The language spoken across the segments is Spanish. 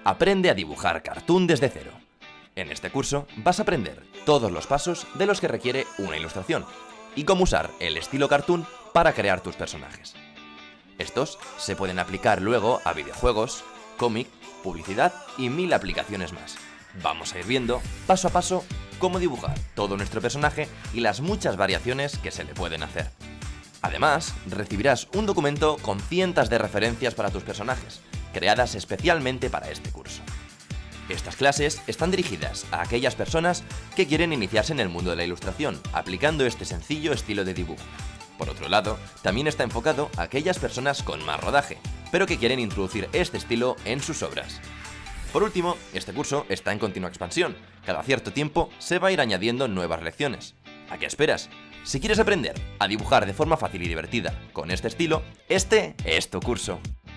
Aprende a dibujar cartoon desde cero. En este curso vas a aprender todos los pasos de los que requiere una ilustración y cómo usar el estilo cartoon para crear tus personajes. Estos se pueden aplicar luego a videojuegos, cómic, publicidad y 1000 aplicaciones más. Vamos a ir viendo paso a paso cómo dibujar todo nuestro personaje y las muchas variaciones que se le pueden hacer. Además, recibirás un documento con cientos de referencias para tus personajes, creadas especialmente para este curso. Estas clases están dirigidas a aquellas personas que quieren iniciarse en el mundo de la ilustración, aplicando este sencillo estilo de dibujo. Por otro lado, también está enfocado a aquellas personas con más rodaje, pero que quieren introducir este estilo en sus obras. Por último, este curso está en continua expansión. Cada cierto tiempo se va a ir añadiendo nuevas lecciones. ¿A qué esperas? Si quieres aprender a dibujar de forma fácil y divertida con este estilo, este es tu curso.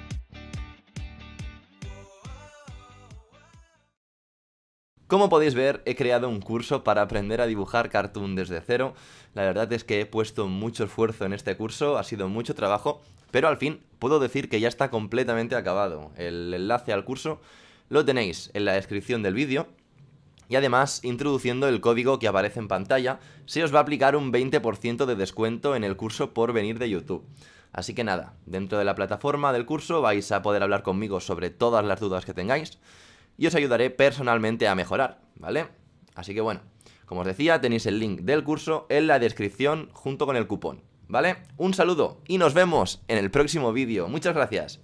Como podéis ver, he creado un curso para aprender a dibujar cartoon desde cero. La verdad es que he puesto mucho esfuerzo en este curso, ha sido mucho trabajo, pero al fin puedo decir que ya está completamente acabado. El enlace al curso lo tenéis en la descripción del vídeo y además, introduciendo el código que aparece en pantalla, se os va a aplicar un 20% de descuento en el curso por venir de YouTube. Así que nada, dentro de la plataforma del curso vais a poder hablar conmigo sobre todas las dudas que tengáis y os ayudaré personalmente a mejorar, ¿vale? Así que bueno, como os decía, tenéis el link del curso en la descripción junto con el cupón, ¿vale? Un saludo y nos vemos en el próximo vídeo. Muchas gracias.